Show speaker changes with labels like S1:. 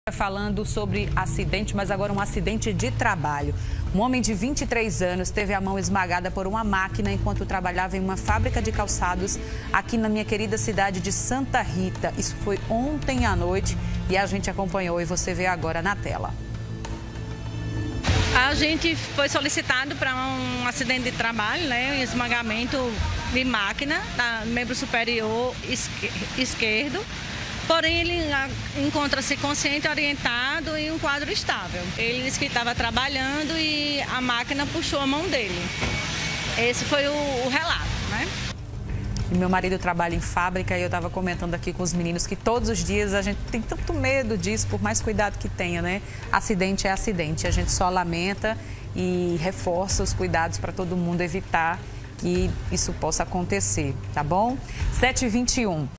S1: Falando sobre acidente, mas agora um acidente de trabalho. Um homem de 23 anos teve a mão esmagada por uma máquina enquanto trabalhava em uma fábrica de calçados aqui na minha querida cidade de Santa Rita. Isso foi ontem à noite e a gente acompanhou e você vê agora na tela.
S2: A gente foi solicitado para um acidente de trabalho, né? Um esmagamento de máquina, membro superior esquerdo. Porém, ele encontra-se consciente, orientado e em um quadro estável. Ele disse que estava trabalhando e a máquina puxou a mão dele. Esse foi o relato, né?
S1: E meu marido trabalha em fábrica e eu estava comentando aqui com os meninos que todos os dias a gente tem tanto medo disso, por mais cuidado que tenha, né? Acidente é acidente, a gente só lamenta e reforça os cuidados para todo mundo evitar que isso possa acontecer, tá bom? 7h21.